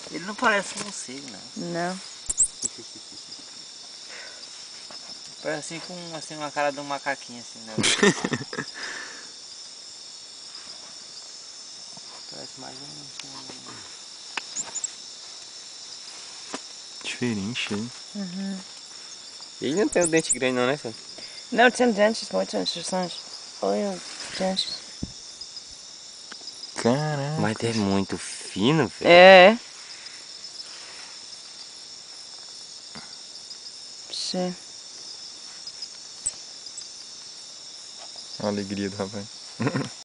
Ele não parece um morcego, não. Não. Parece assim com assim, uma cara de um macaquinho assim, né? Parece mais Diferente, hein? Uhum. Ele não tem o dente grande não, né, senhor? Não, tem dentes muito interessantes. Olha os dentes. Caraca. Mas é muito fino, velho. É. Sim. A alegria do rapaz.